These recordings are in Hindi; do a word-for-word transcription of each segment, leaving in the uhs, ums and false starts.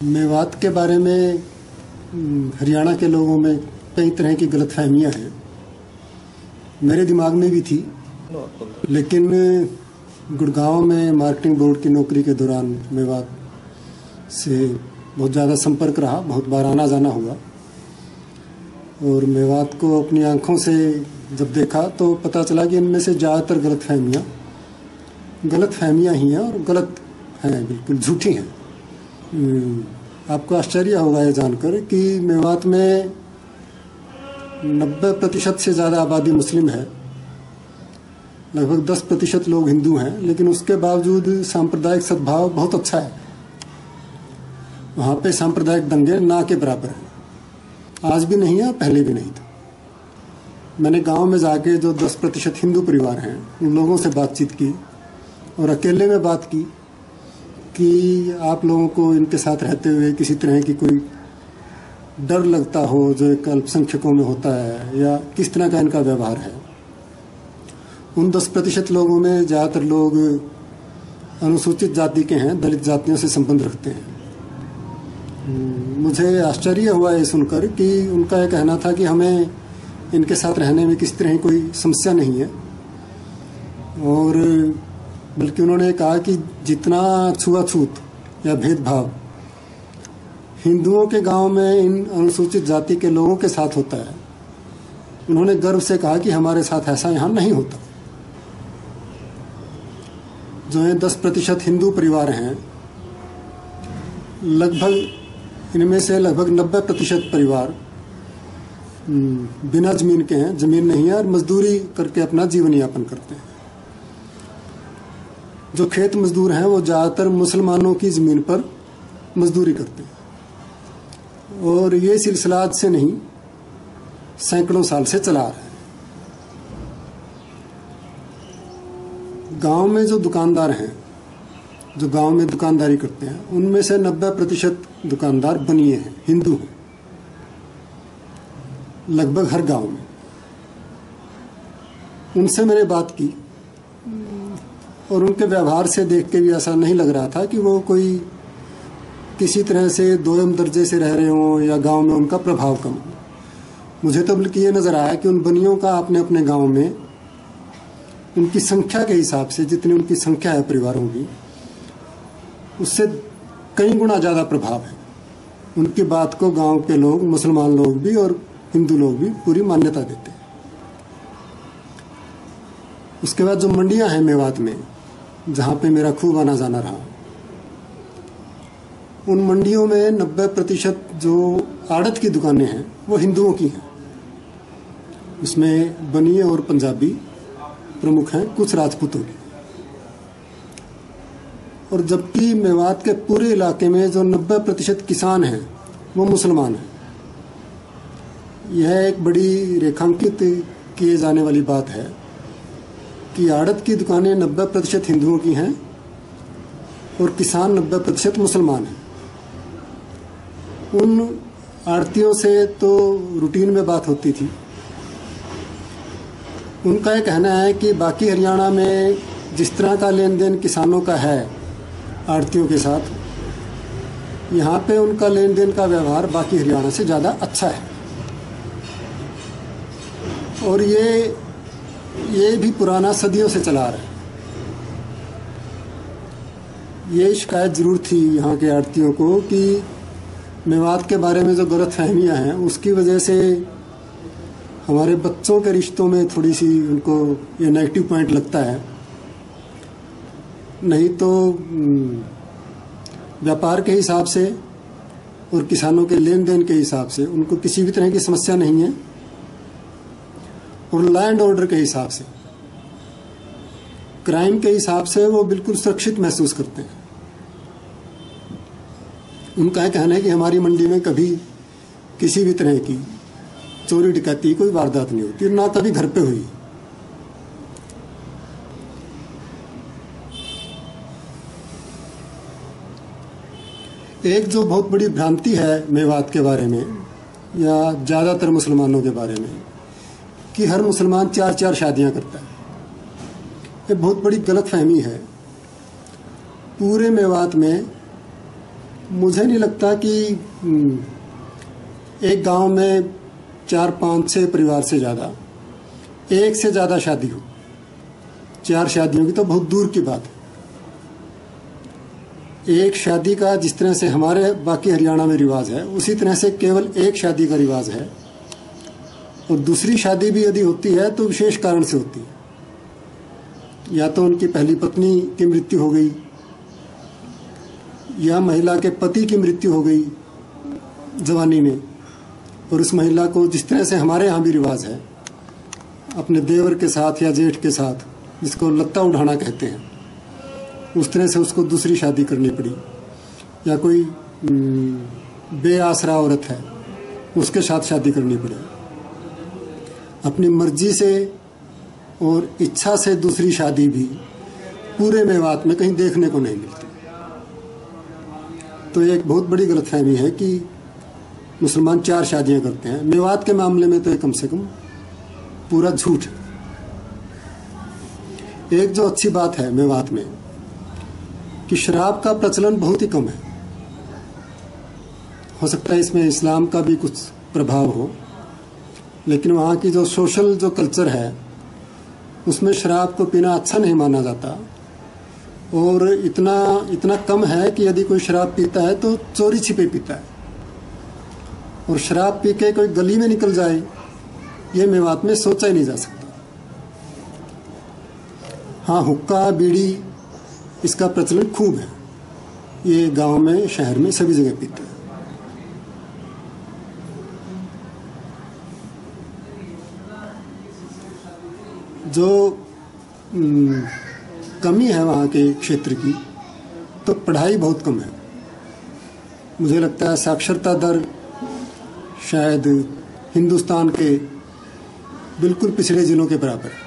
मेवात के बारे में हरियाणा के लोगों में कई तरह की गलतफहमियां हैं। मेरे दिमाग में भी थी, लेकिन गुड़गांव में मार्केटिंग बोर्ड की नौकरी के दौरान मेवात से बहुत ज़्यादा संपर्क रहा, बहुत बार आना जाना हुआ और मेवात को अपनी आंखों से जब देखा तो पता चला कि इनमें से ज़्यादातर गलतफहमियां गलतफहमियां ही हैं और गलत हैं, बिल्कुल झूठी हैं। आपको आश्चर्य होगा ये जानकर कि मेवात में नब्बे प्रतिशत से ज़्यादा आबादी मुस्लिम है, लगभग दस प्रतिशत लोग हिंदू हैं, लेकिन उसके बावजूद सांप्रदायिक सद्भाव बहुत अच्छा है। वहाँ पे सांप्रदायिक दंगे ना के बराबर हैं, आज भी नहीं है, पहले भी नहीं था। मैंने गांव में जाके जो दस प्रतिशत हिंदू परिवार हैं उन लोगों से बातचीत की और अकेले में बात की कि आप लोगों को इनके साथ रहते हुए किसी तरह की कोई डर लगता हो जो एक अल्पसंख्यकों में होता है, या किस तरह का इनका व्यवहार है। उन दस प्रतिशत लोगों में ज़्यादातर लोग अनुसूचित जाति के हैं, दलित जातियों से संबंध रखते हैं। मुझे आश्चर्य हुआ ये सुनकर कि उनका यह कहना था कि हमें इनके साथ रहने में किसी तरह की कोई समस्या नहीं है, और बल्कि उन्होंने कहा कि जितना छुआछूत या भेदभाव हिंदुओं के गांव में इन अनुसूचित जाति के लोगों के साथ होता है, उन्होंने गर्व से कहा कि हमारे साथ ऐसा यहाँ नहीं होता। जो है दस प्रतिशत हिंदू परिवार हैं, लगभग इनमें से लगभग नब्बे प्रतिशत परिवार बिना जमीन के हैं, जमीन नहीं है और मजदूरी करके अपना जीवन यापन करते हैं। जो खेत मजदूर हैं वो ज़्यादातर मुसलमानों की ज़मीन पर मजदूरी करते हैं और ये सिलसिला आज से नहीं सैकड़ों साल से चला आ रहा है। गांव में जो दुकानदार हैं, जो गांव में दुकानदारी करते हैं, उनमें से नब्बे प्रतिशत दुकानदार बनिए हैं, हिंदू हैं, लगभग हर गांव में। उनसे मैंने बात की और उनके व्यवहार से देख के भी ऐसा नहीं लग रहा था कि वो कोई किसी तरह से दोयम दर्जे से रह रहे हों या गांव में उनका प्रभाव कम हो। मुझे तो बल्कि ये नज़र आया कि उन बनियों का अपने अपने गांव में उनकी संख्या के हिसाब से, जितनी उनकी संख्या है परिवारों की, उससे कई गुना ज़्यादा प्रभाव है। उनकी बात को गांव के लोग, मुसलमान लोग भी और हिंदू लोग भी पूरी मान्यता देते हैं। उसके बाद जो मंडियां हैं मेवात में, जहाँ पे मेरा खूब आना जाना रहा, उन मंडियों में नब्बे प्रतिशत जो आड़त की दुकानें हैं वो हिंदुओं की हैं। उसमें बनिए और पंजाबी प्रमुख हैं, कुछ राजपूतों की। और जबकि मेवात के पूरे इलाके में जो नब्बे प्रतिशत किसान हैं वो मुसलमान हैं। यह एक बड़ी रेखांकित किए जाने वाली बात है कि आड़त की दुकानें नब्बे प्रतिशत हिंदुओं की हैं और किसान नब्बे प्रतिशत मुसलमान हैं। उन आड़तियों से तो रूटीन में बात होती थी। उनका यह कहना है कि बाकी हरियाणा में जिस तरह का लेन देन किसानों का है आड़तियों के साथ, यहाँ पे उनका लेन देन का व्यवहार बाकी हरियाणा से ज़्यादा अच्छा है। और ये ये भी पुराना सदियों से चला आ रहा है। ये शिकायत ज़रूर थी यहाँ के आड़तियों को कि मेवात के बारे में जो गलत फहमियाँ हैं उसकी वजह से हमारे बच्चों के रिश्तों में थोड़ी सी उनको ये नेगेटिव पॉइंट लगता है। नहीं तो व्यापार के हिसाब से और किसानों के लेन देन के हिसाब से उनको किसी भी तरह की समस्या नहीं है, और लैंड ऑर्डर के हिसाब से, क्राइम के हिसाब से वो बिल्कुल सुरक्षित महसूस करते हैं। उनका कहना है कि हमारी मंडी में कभी किसी भी तरह की चोरी डकैती कोई वारदात नहीं होती, ना कभी घर पे हुई। एक जो बहुत बड़ी भ्रांति है मेवात के बारे में या ज़्यादातर मुसलमानों के बारे में कि हर मुसलमान चार चार शादियां करता है, ये बहुत बड़ी गलत फहमी है। पूरे मेवात में मुझे नहीं लगता कि एक गांव में चार पाँच छः परिवार से ज़्यादा एक से ज़्यादा शादी हो। चार शादियों की तो बहुत दूर की बात है। एक शादी का जिस तरह से हमारे बाकी हरियाणा में रिवाज है, उसी तरह से केवल एक शादी का रिवाज है। और दूसरी शादी भी यदि होती है तो विशेष कारण से होती है। या तो उनकी पहली पत्नी की मृत्यु हो गई, या महिला के पति की मृत्यु हो गई जवानी में, और उस महिला को जिस तरह से हमारे यहाँ भी रिवाज है, अपने देवर के साथ या जेठ के साथ, जिसको लत्ता उठाना कहते हैं, उस तरह से उसको दूसरी शादी करनी पड़ी। या कोई बेआसरा औरत है, उसके साथ शादी करनी पड़ी। अपनी मर्जी से और इच्छा से दूसरी शादी भी पूरे मेवात में कहीं देखने को नहीं मिलती। तो एक बहुत बड़ी गलतफहमी है कि मुसलमान चार शादियां करते हैं। मेवात के मामले में तो ये कम से कम पूरा झूठ है। एक जो अच्छी बात है मेवात में कि शराब का प्रचलन बहुत ही कम है। हो सकता है इसमें इस्लाम का भी कुछ प्रभाव हो, लेकिन वहाँ की जो सोशल जो कल्चर है उसमें शराब को पीना अच्छा नहीं माना जाता। और इतना इतना कम है कि यदि कोई शराब पीता है तो चोरी छिपे पीता है। और शराब पी के कोई गली में निकल जाए, ये मेवात में सोचा ही नहीं जा सकता। हाँ, हुक्का बीड़ी इसका प्रचलन खूब है। ये गांव में, शहर में सभी जगह पीते हैं। जो कमी है वहाँ के क्षेत्र की, तो पढ़ाई बहुत कम है। मुझे लगता है साक्षरता दर शायद हिंदुस्तान के बिल्कुल पिछड़े जिलों के बराबर है।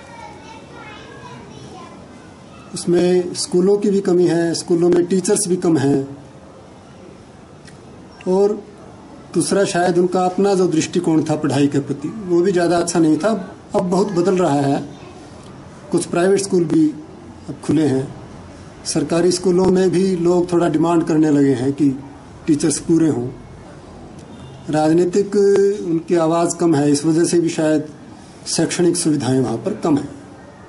उसमें स्कूलों की भी कमी है, स्कूलों में टीचर्स भी कम हैं। और दूसरा, शायद उनका अपना जो दृष्टिकोण था पढ़ाई के प्रति, वो भी ज़्यादा अच्छा नहीं था। अब बहुत बदल रहा है। कुछ प्राइवेट स्कूल भी अब खुले हैं। सरकारी स्कूलों में भी लोग थोड़ा डिमांड करने लगे हैं कि टीचर्स पूरे हों। राजनीतिक उनकी आवाज़ कम है, इस वजह से भी शायद शैक्षणिक सुविधाएं वहाँ पर कम हैं।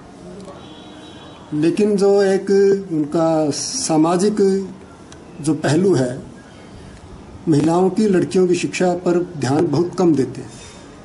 लेकिन जो एक उनका सामाजिक जो पहलू है, महिलाओं की, लड़कियों की शिक्षा पर ध्यान बहुत कम देते हैं।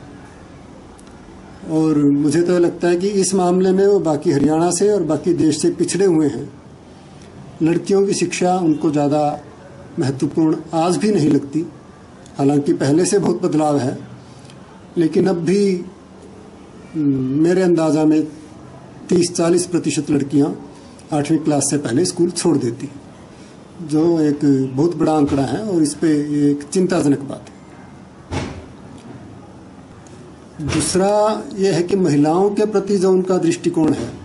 और मुझे तो लगता है कि इस मामले में वो बाकी हरियाणा से और बाकी देश से पिछड़े हुए हैं। लड़कियों की शिक्षा उनको ज़्यादा महत्वपूर्ण आज भी नहीं लगती। हालांकि पहले से बहुत बदलाव है, लेकिन अब भी मेरे अंदाज़ा में तीस चालीस प्रतिशत लड़कियाँ आठवीं क्लास से पहले स्कूल छोड़ देती, जो एक बहुत बड़ा आंकड़ा है और इस पे एक चिंताजनक बात है। दूसरा ये है कि महिलाओं के प्रति जो उनका दृष्टिकोण है,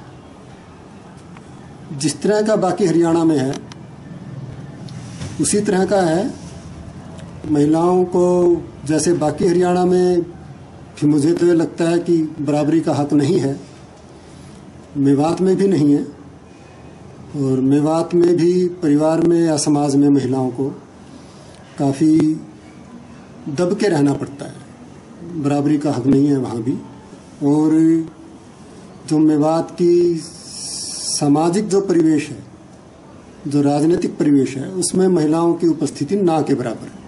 जिस तरह का बाकी हरियाणा में है उसी तरह का है। महिलाओं को जैसे बाकी हरियाणा में भी मुझे तो ये लगता है कि बराबरी का हक नहीं है, मेवात में भी नहीं है। और मेवात में भी परिवार में या समाज में महिलाओं को काफ़ी दब के रहना पड़ता है। बराबरी का हक नहीं है वहाँ भी। और जो मेवात की सामाजिक जो परिवेश है, जो राजनीतिक परिवेश है, उसमें महिलाओं की उपस्थिति ना के बराबर है।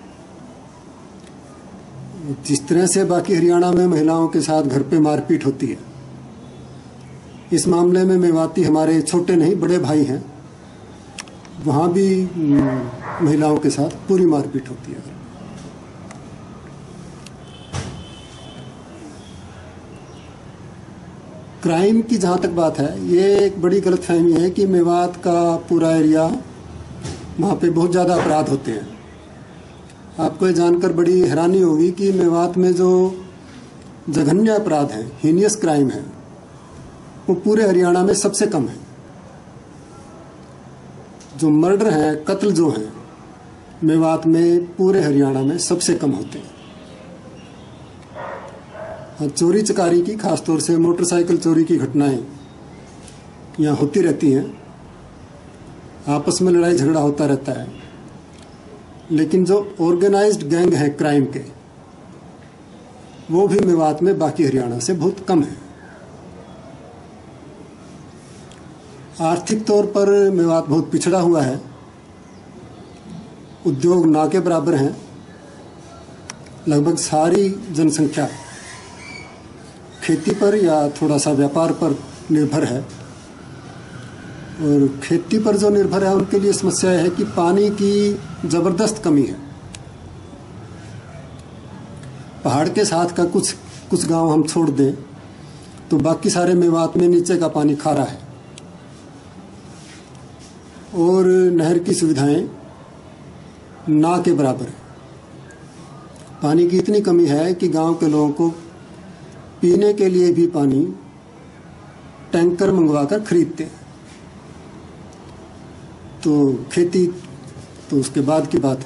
जिस तरह से बाकी हरियाणा में महिलाओं के साथ घर पे मारपीट होती है, इस मामले में मेवाती हमारे छोटे नहीं बड़े भाई हैं, वहाँ भी महिलाओं के साथ पूरी मारपीट होती है। क्राइम की जहाँ तक बात है, ये एक बड़ी गलतफहमी है कि मेवात का पूरा एरिया, वहाँ पे बहुत ज़्यादा अपराध होते हैं। आपको ये जानकर बड़ी हैरानी होगी कि मेवात में जो जघन्य अपराध हैं, हीनियस क्राइम है, वो पूरे हरियाणा में सबसे कम है। जो मर्डर हैं, कत्ल जो हैं, मेवात में पूरे हरियाणा में सबसे कम होते हैं। चोरी चकारी की, खासतौर से मोटरसाइकिल चोरी की घटनाएं यहाँ होती रहती हैं। आपस में लड़ाई झगड़ा होता रहता है, लेकिन जो ऑर्गेनाइज्ड गैंग है क्राइम के, वो भी मेवात में बाकी हरियाणा से बहुत कम है। आर्थिक तौर पर मेवात बहुत पिछड़ा हुआ है। उद्योग ना के बराबर हैं। लगभग सारी जनसंख्या खेती पर या थोड़ा सा व्यापार पर निर्भर है, और खेती पर जो निर्भर है उनके लिए समस्या है कि पानी की ज़बरदस्त कमी है। पहाड़ के साथ का कुछ कुछ गांव हम छोड़ दें तो बाकी सारे मेवात में नीचे का पानी खारा है, और नहर की सुविधाएं ना के बराबर है। पानी की इतनी कमी है कि गांव के लोगों को पीने के लिए भी पानी टैंकर मंगवाकर खरीदते हैं। तो खेती तो उसके बाद की बात है।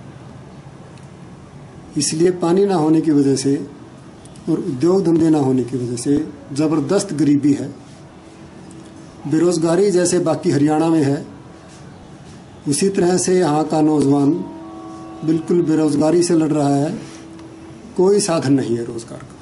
इसलिए पानी ना होने की वजह से और उद्योग धंधे ना होने की वजह से ज़बरदस्त गरीबी है। बेरोज़गारी जैसे बाकी हरियाणा में है, उसी तरह से यहाँ का नौजवान बिल्कुल बेरोज़गारी से लड़ रहा है। कोई साधन नहीं है रोज़गार का।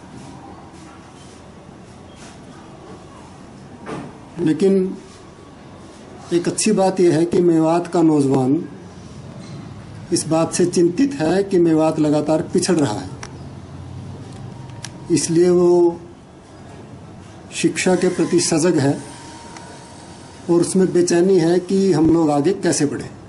लेकिन एक अच्छी बात यह है कि मेवात का नौजवान इस बात से चिंतित है कि मेवात लगातार पिछड़ रहा है। इसलिए वो शिक्षा के प्रति सजग है और उसमें बेचैनी है कि हम लोग आगे कैसे बढ़ें।